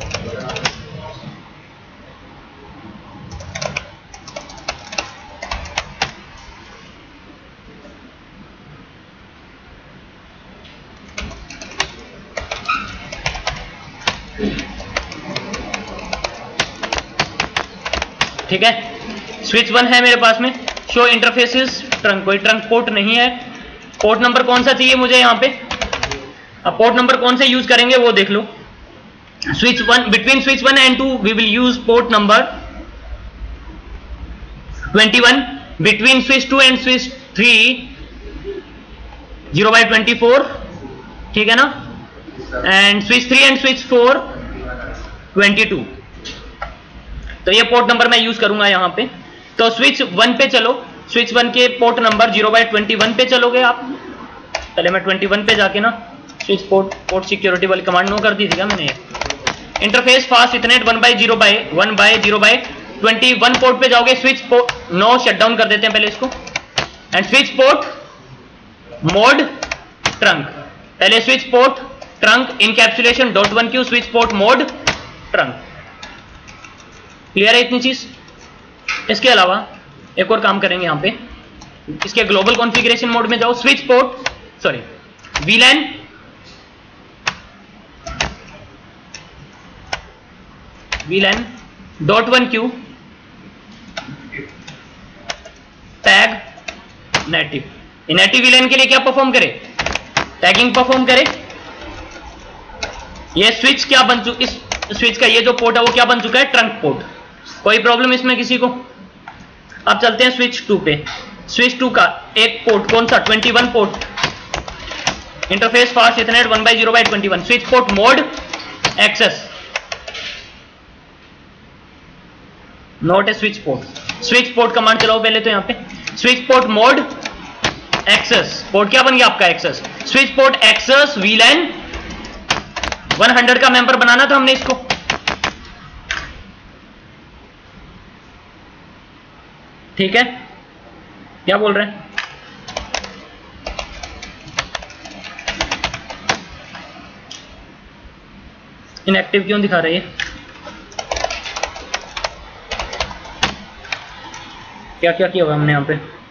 ठीक है, स्विच वन है मेरे पास में, शो इंटरफेसेस ट्रंक, कोई ट्रंक पोर्ट नहीं है। पोर्ट नंबर कौन सा चाहिए मुझे यहाँ पे, अब पोर्ट नंबर कौन से यूज करेंगे वो देख लो। Switch one, between switch one and two we will use port number twenty one, between switch two and switch three zero by twenty four, ठीक है ना, and switch three and switch four twenty two. तो ये port number मैं use करूंगा यहां पे। तो स्विच वन पे चलो, स्विच वन के port number zero by twenty one पे चलोगे आप। पहले मैं ट्वेंटी वन पे जाके ना स्विच पोर्ट पोर्ट सिक्योरिटी वाली कमांड नो कर दी थी क्या मैंने, interface fast Ethernet one by zero by one by zero by twenty one port पे जाओगे, switch port no shut down कर देते हैं पहले इसको, and switch port mode trunk, पहले switch port trunk encapsulation dot one Q switch port mode trunk. Clear है इतनी चीज? इसके अलावा एक और काम करेंगे यहां पे, इसके ग्लोबल कॉन्फ़िगरेशन मोड में जाओ, switch port sorry VLAN VLAN dot one Q tag native. Native VLAN के लिए क्या परफॉर्म करे, टैगिंग परफॉर्म करे। ये स्विच क्या बन चुका, इस स्विच का ये जो पोर्ट है वो क्या बन चुका है, ट्रंक पोर्ट। कोई प्रॉब्लम इसमें किसी को? अब चलते हैं स्विच टू पे। स्विच टू का एक पोर्ट कौन सा, twenty one port, interface fast Ethernet one by zero by twenty one, switch port mode access, not a switch port. Switch port command चलाओ पहले तो यहां पे, switch port mode access, port क्या बन गया आपका, access. Switch port access VLAN hundred का मेंबर बनाना था हमने इसको। ठीक है, क्या बोल रहे हैं? इनएक्टिव क्यों दिखा रही है? क्या क्या किया हुआ हमने यहां पे?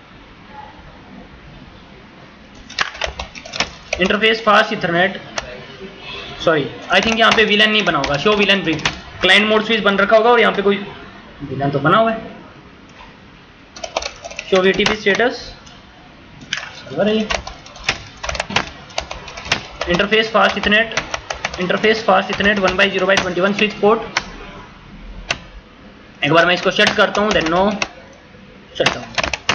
Interface fast Ethernet, sorry I think यहाँ पे विलन नहीं बना होगा। Show VLAN brief, client mode switch बन रखा होगा और यहाँ पे कोई विलन तो बना हुआ है। शो वीटीपी स्टेटस सर्वर है। Interface fast Ethernet, interface fast Ethernet one by zero by twenty one switch port. एक बार मैं इसको शट करता हूँ, then no shut down.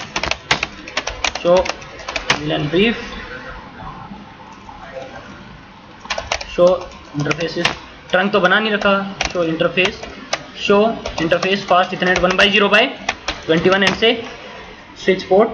Show VLAN brief, show interface trunk तो बना नहीं रखा। Show interface, show interface fast Ethernet one by zero by twenty one and से स्विच पोर्ट।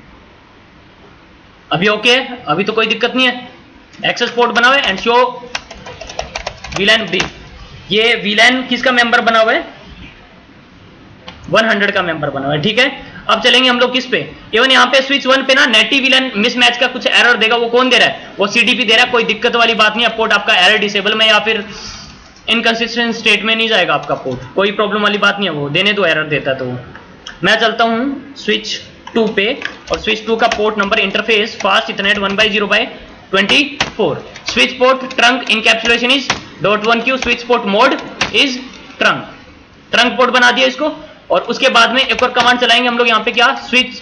अभी ओके है, अभी तो कोई दिक्कत नहीं है। एक्सेस पोर्ट बना हुआ है एंड शो वीलैन ब्रीफ। ये वीलैन किसका मेंबर बना हुआ है? हंड्रेड का मेंबर बना हुआ है। ठीक है, अब चलेंगे हम लोग किस पे? इवन यहाँ पे स्विच वन पे ना नेटिव विलन मिसमैच का कुछ एरर देगा। वो कौन दे रहा है? वो सीडीपी दे रहा है। कोई दिक्कत वाली बात नहीं है, पोर्ट आपका एरर डिसेबल में या फिर इनकंसिस्टेंट स्टेट में नहीं जाएगा आपका पोर्ट, कोई प्रॉब्लम वाली बात नहीं है। वो देने दो, एरर देता है तो। मैं चलता हूँ स्विच टू पे और स्विच टू का port number interface fast Ethernet one by zero by twenty four. Switch port trunk encapsulation is dot one Q, switch port mode is trunk. Trunk port बना दिया इसको और उसके बाद में एक और कमांड चलाएंगे हम लोग यहाँ पे। क्या? Switch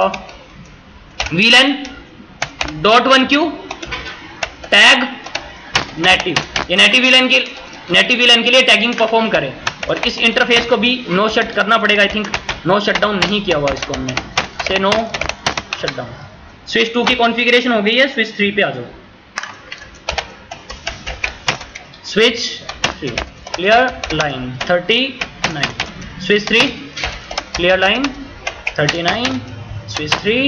VLAN dot one Q tag native. ये नेटिव विलन के नेटिव विलन के लिए टैगिंग परफॉर्म करे और इस इंटरफेस को भी नो शट करना पड़ेगा। I think no shut down नहीं किया हुआ इसको हमने, से no shut down. Switch two की कॉन्फ़िगरेशन हो गई है, स्विच थ्री पे आ जाओ। Switch three clear line thirty nine, switch three clear line thirty nine, switch three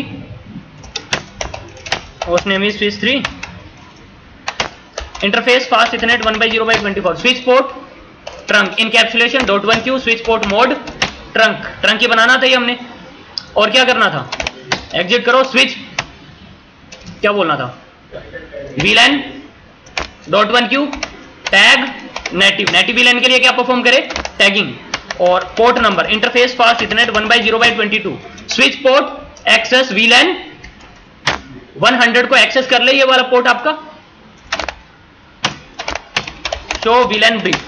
host name is switch three. Interface fast Ethernet one by zero by twenty four. Switch port trunk encapsulation dot one Q, switch port mode trunk. Trunk ही बनाना था ये हमने। और क्या करना था? Exit करो। Switch क्या बोलना था? VLAN dot one Q tag native. Native VLAN के लिए क्या परफॉर्म करे? टैगिंग। और port number interface fast Ethernet one by zero by twenty two. Switch port access VLAN hundred को एक्सेस कर ले, ये वाला पोर्ट आपका। Show VLAN brief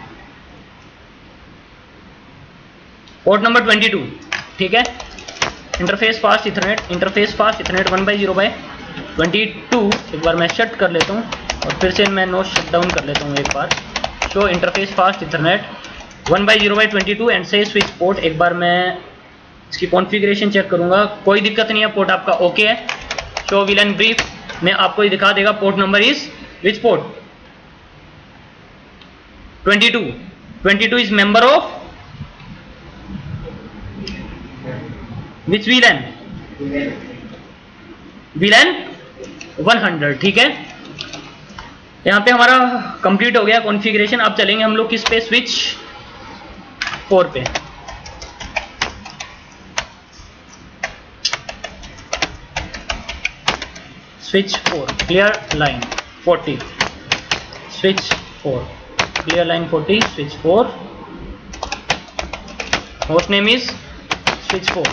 port number twenty two. ठीक है, interface fast Ethernet interface fast Ethernet one by zero by twenty two. एक बार मैं शट कर लेता हूँ और फिर से मैं नो शट डाउन कर लेता हूँ एक बार। Show interface fast Ethernet one by zero by twenty two and से स्विच पोर्ट। एक बार मैं इसकी कॉन्फ़िगरेशन चेक करूंगा, कोई दिक्कत नहीं है, पोर्ट आपका ओके है। शो विलन ब्रीफ में आपको ही दिखा देगा port number is which port? Twenty two. Twenty two is member of which VLAN? VLAN hundred. ठीक है, यहां पे हमारा कंप्लीट हो गया कॉन्फ़िगरेशन। अब चलेंगे हम लोग किस पे? स्विच फोर पे। Switch four clear line forty, switch four clear line forty, switch four host name is switch four.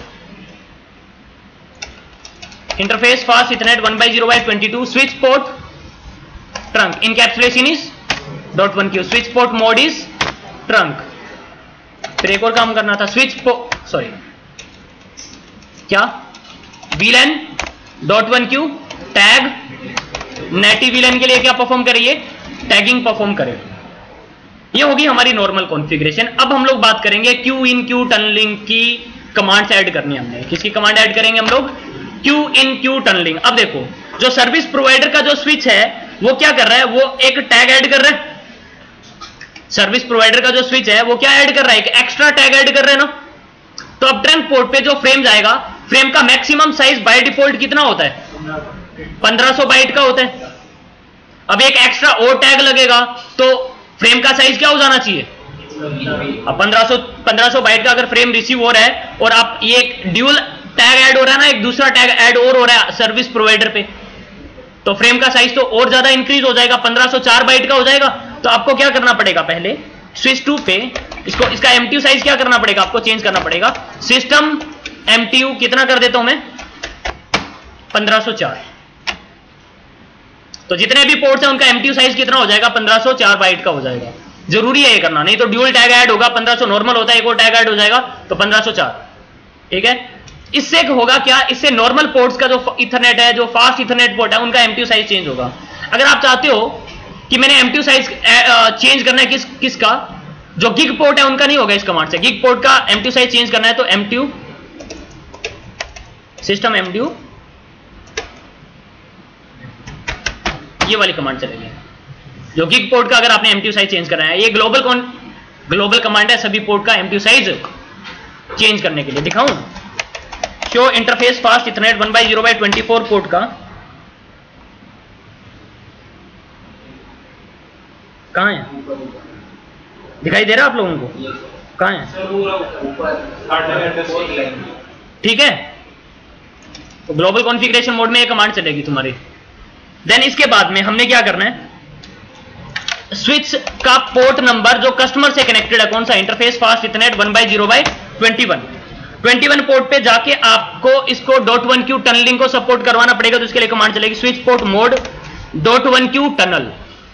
Interface fast Ethernet one by zero by twenty two. Switch port trunk encapsulation is dot one Q, switch port mode is trunk. फिर एक और काम करना था। Switch पो sorry क्या? VLAN dot one Q tag native VLAN के लिए क्या परफॉर्म करिए? टैगिंग परफॉर्म करे। ये होगी हमारी नॉर्मल कॉन्फ़िगरेशन। अब हम लोग बात करेंगे क्यू इन क्यू टनलिंग की कमांड्स ऐड करनी है हमने। किसकी कमांड ऐड करेंगे हम लोग? Q in Q tunnelling. अब देखो, जो सर्विस प्रोवाइडर का जो स्विच है वो क्या कर रहा है? वो एक टैग ऐड कर रहा है। सर्विस प्रोवाइडर का जो स्विच है वो क्या ऐड कर रहा है? एक एक्स्ट्रा टैग ऐड कर रहा है ना। तो अब ट्रंक पोर्ट पे जो फ्रेम जाएगा, फ्रेम का मैक्सिमम साइज बाय डिफॉल्ट कितना होता है? पंद्रह सौ बाइट का होता है। अब एक एक्स्ट्रा और टैग लगेगा तो फ्रेम का साइज क्या हो जाना चाहिए? अब पंद्रह सौ पंद्रह सौ बाइट का अगर फ्रेम रिसीव हो रहा है और आप ये एक ड्यूल टैग ऐड हो रहा है ना, एक दूसरा टैग ऐड और हो रहा है सर्विस प्रोवाइडर पे, तो फ्रेम का साइज तो और ज्यादा इंक्रीज हो जाएगा, पंद्रह सौ चार बाइट का हो जाएगा। तो आपको क्या करना पड़ेगा? पहले स्विच टू पे इसको इसका एमटीयू साइज क्या करना पड़ेगा? आपको चेंज करना पड़ेगा। सिस्टम एमटीयू कितना कर देता हूं मैं? पंद्रह सौ चार। तो जितने भी पोर्ट्स हैं उनका एमटीयू साइज कितना हो जाएगा? पंद्रह सौ चार बाइट का हो जाएगा। जरूरी है ये करना, नहीं तो ड्यूल टैग ऐड होगा, पंद्रह सौ नॉर्मल होता है, एक और टैग ऐड हो जाएगा तो पंद्रह सौ चार। ठीक है, इससे होगा क्या? इससे नॉर्मल पोर्ट्स का जो इथरनेट है, जो फास्ट इथरनेट पोर्ट है, उनका एमटीयू साइज चेंज होगा। अगर आप चाहते हो कि मैंने एमटीयू साइज चेंज करना है किस किसका, जो गिग पोर्ट है उनका नहीं होगा इस कमांड से। गिग पोर्ट का एमटीयू साइज चेंज करना है तो एमटीयू सिस्टम एमटीयू ये वाली कमांड चलेगी। जो गिग पोर्ट का अगर आपने एमटीयू साइज चेंज करना है, ये ग्लोबल कौन ग्लोबल कमांड है सभी पोर्ट का एमटीयू साइज चेंज करने के लिए। दिखाऊं? Show interface fast Ethernet one by zero by twenty four port का कहां है? दिखाई दे रहा है आप लोगों को? कहां है? ठीक है, तो ग्लोबल कॉन्फ़िगरेशन मोड में ये कमांड चलेगी तुम्हारी। देन इसके बाद में हमने क्या करना है? स्विच का पोर्ट नंबर जो कस्टमर से कनेक्टेड है, कौन सा? Interface fast Ethernet one by zero by twenty one twenty one port पे जाके आपको इसको डॉट वन क्यू टनलिंग को सपोर्ट करवाना पड़ेगा। तो इसके लिए कमांड चलेगी switch port mode dot one Q tunnel.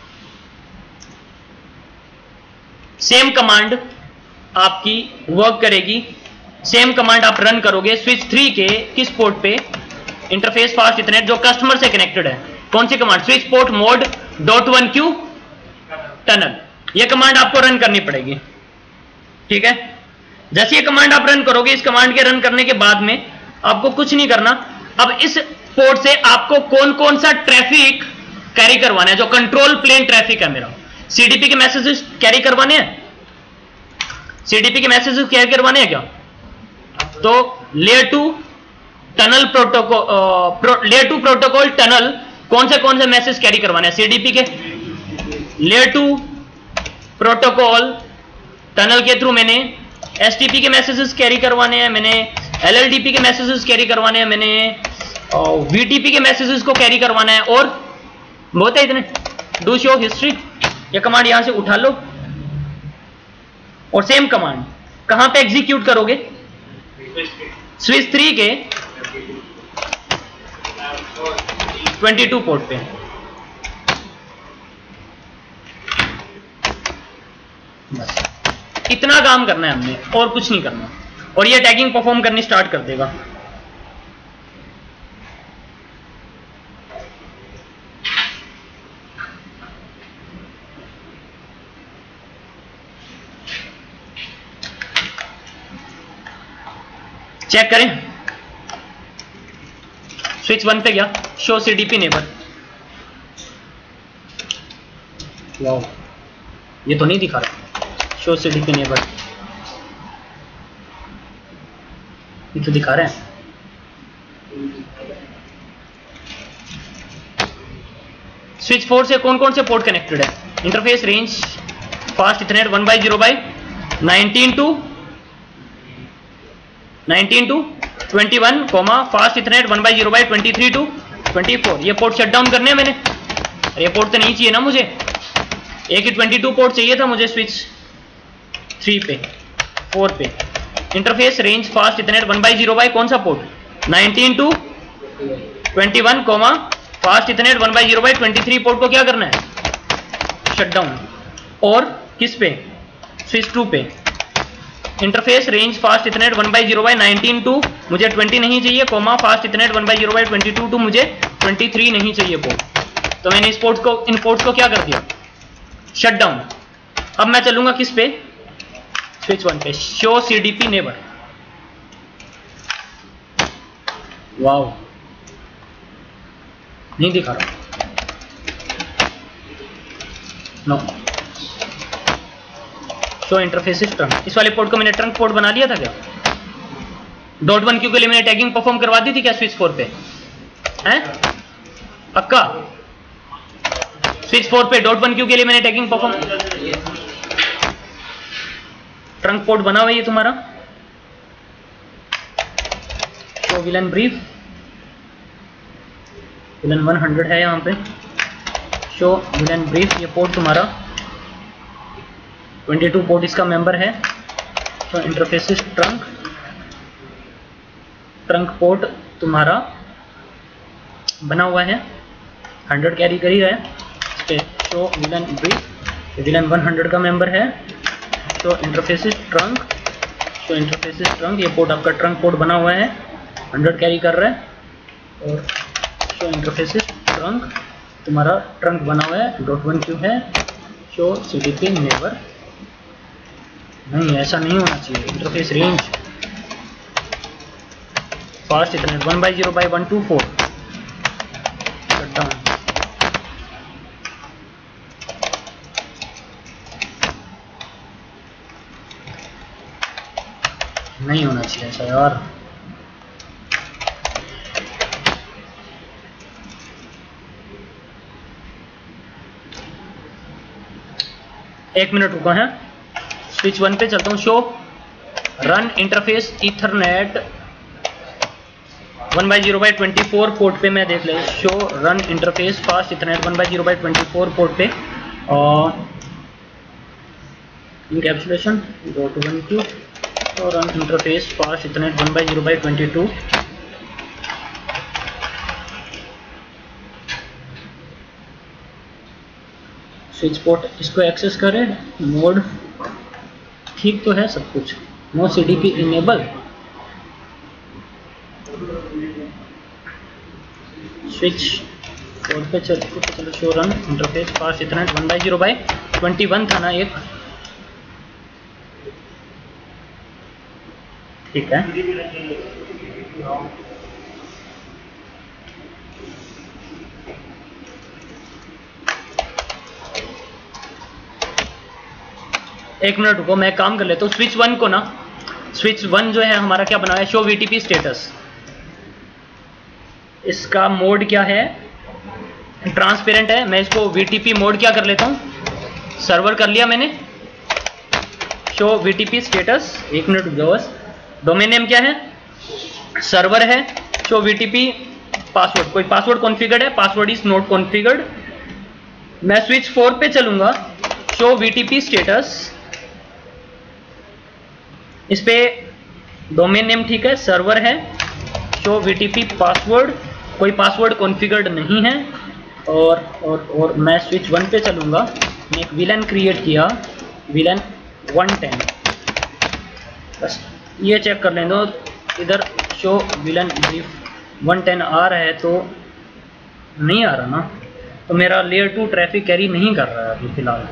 Same command आपकी वर्क करेगी, सेम कमांड आप रन करोगे स्विच थ्री के किस पोर्ट पे? इंटरफेस फास्ट इथरनेट जो कस्टमर से कनेक्टेड है। कौन सी command? Switch port mode dot one Q tunnel. यह कमांड आपको रन करनी पड़ेगी। ठीक है, जैसे ये कमांड आप रन करोगे, इस कमांड के रन करने के बाद में आपको कुछ नहीं करना। अब इस पोर्ट से आपको कौन कौन सा ट्रैफिक कैरी करवाना है? जो कंट्रोल प्लेन ट्रैफिक है मेरा, सीडीपी के मैसेजेस कैरी करवाने हैं, सीडीपी के मैसेजेस कैरी करवाने हैं क्या? तो layer two tunnel protocol layer two protocol tunnel कौन से कौन से मैसेज कैरी करवाने हैं? सीडीपी के लेयर टू प्रोटोकॉल टनल के थ्रू मैंने एसटीपी के मैसेजेस कैरी करवाने हैं, मैंने एलएलडीपी के मैसेजेस कैरी करवाने हैं, मैंने वीटीपी के मैसेजेस को कैरी करवाना है। और बहुत है इतने। डू शो हिस्ट्री, ये कमांड यहां से उठा लो और सेम कमांड कहां पे एग्जीक्यूट करोगे? स्विच थ्री के ट्वेंटी टू पोर्ट पे। बस इतना काम करना है हमने, और कुछ नहीं करना, और ये टैगिंग परफॉर्म करनी स्टार्ट कर देगा। चेक करें, स्विच वन पे गया, शो सीडीपी नेबर। वाओ, ये तो नहीं दिखा रहा। शो सीडीपी नेबर, ये तो दिखा रहे हैं। स्विच फोर से कौन कौन से पोर्ट कनेक्टेड है? Interface range fast Ethernet one by zero by nineteen to nineteen to twenty one comma fast Ethernet one by zero by twenty three to twenty four. ये पोर्ट शट डाउन करने हैं मैंने। ये पोर्ट तो नहीं चाहिए ना मुझे, एक ही ट्वेंटी टू पोर्ट चाहिए था मुझे स्विच थ्री पे फोर पे। Interface range fast Ethernet one by zero by कौन सा port? Nineteen to twenty one comma fast Ethernet one by zero by twenty three port को क्या करना है? Shut down. और किस पे? स्विच टू पे। Interface range fast Ethernet one by zero by nineteen to मुझे ट्वेंटी नहीं चाहिए comma fast Ethernet one by zero by twenty two to मुझे ट्वेंटी थ्री नहीं चाहिए पोर्ट। तो मैंने इस पोर्ट को इन पोर्ट्स को क्या कर दिया? Shut down. अब मैं चलूंगा किस पे? स्विच वन पे, शो सीडीपी नेबर। वाओ, नहीं दिखा रहा। No, show interface turn. इस वाले पोर्ट को मैंने ट्रंक पोर्ट बना लिया था क्या? डॉट वन क्यू के लिए मैंने टैगिंग परफॉर्म करवा दी थी क्या स्विच फोर पे? हैं? पक्का? स्विच फोर पे डॉट वन क्यू के लिए मैंने टैगिंग परफॉर्म, ट्रंक पोर्ट बना हुआ है ये तुम्हारा। Show VLAN brief, VLAN one hundred है यहाँ पे। शो विलन ब्रीफ, ये पोर्ट तुम्हारा ट्वेंटी टू पोर्ट इसका मेंबर है। तो इंटरफेसिस ट्रंक, ट्रंक पोर्ट तुम्हारा बना हुआ है, हंड्रेड कैरी करी है। इस पे show VLAN brief, VLAN one hundred का मेंबर है। Show interfaces trunk, show interfaces trunk, ये पोर्ट आपका ट्रंक पोर्ट बना हुआ है, हंड्रेड कैरी कर रहा है। और शो इंटरफेसिस ट्रंक तुम्हारा ट्रंक बना हुआ है, डॉट वन क्यू है। शो सीडीपी नेबर, नहीं ऐसा नहीं होना चाहिए। Interface range fast Ethernet one by zero by one to four shut down. नहीं होना चाहिए ऐसा यार। एक मिनट रुका है, स्विच वन पे चलता हूँ। Show run interface Ethernet one by zero by twenty four port पे मैं देख ले। Show run interface fast Ethernet one by zero by twenty four port पे और इनकैप्सुलेशन डॉट वन क्यू और run interface fast Ethernet one by zero by twenty two. Switch port इसको access करें। Mode ठीक तो है सब कुछ। No CDP enable, switch port पे चलो चलो show run interface fast Ethernet one by zero by twenty one था ना एक, ठीक है। एक मिनट रुको, मैं काम कर लेता हूँ। स्विच वन को ना, स्विच वन जो है हमारा क्या बना है, शो वीटीपी स्टेटस। इसका मोड क्या है, ट्रांसपेरेंट है। मैं इसको वीटीपी मोड क्या कर लेता हूँ, सर्वर कर लिया मैंने। शो वीटीपी स्टेटस, एक मिनट रुक जाओ बस। डोमेन नेम क्या है, सर्वर है। शो वीटीपी पासवर्ड, कोई पासवर्ड कॉन्फ़िगर्ड है, पासवर्ड इज नॉट कॉन्फ़िगर्ड। मैं स्विच फोर पे चलूंगा। शो वीटीपी स्टेटस, इस पे डोमेन नेम ठीक है, सर्वर है। शो वीटीपी पासवर्ड, कोई पासवर्ड कॉन्फ़िगर्ड नहीं है। और और और मैं स्विच वन पे चलूंगा। मैं एक विलन क्रिएट किया, विलन वन टेन, बस ये चेक कर लें दो। इधर show VLAN brief one ten आ रहा है तो नहीं आ रहा ना, तो मेरा लेयर टू ट्रैफिक कैरी नहीं कर रहा है अभी फिलहाल।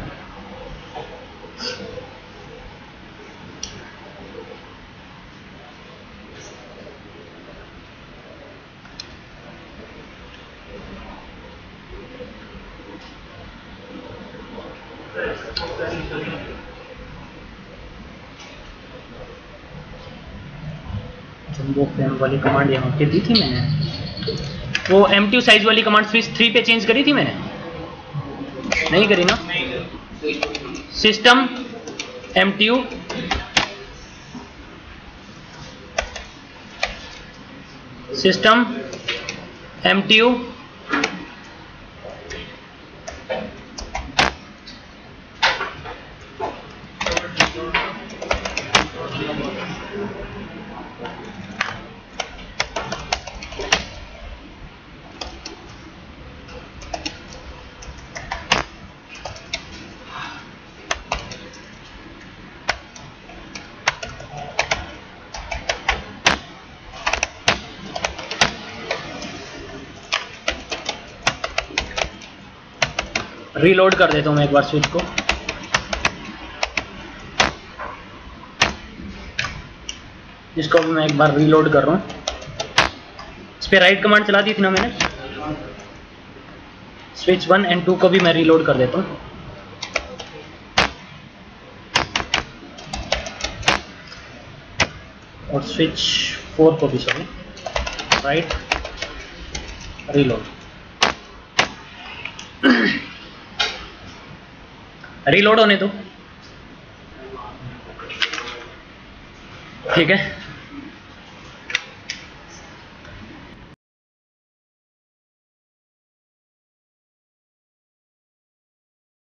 जंबो फ्रेम वाली कमांड यहाँ पे दी थी मैंने, वो एम टी साइज वाली कमांड स्विच थ्री पे चेंज करी थी मैंने, नहीं करी ना। System M T U system M T U reload कर देता हूँ मैं एक बार स्विच को। इसको भी मैं एक बार रीलोड कर रहा हूँ। इस पे राइट कमांड चला दी थी ना मैंने। स्विच वन एंड टू को भी मैं रीलोड कर देता हूँ। और स्विच फोर को भी, सॉरी, राइट रीलोड। रीलोड होने दो, ठीक है।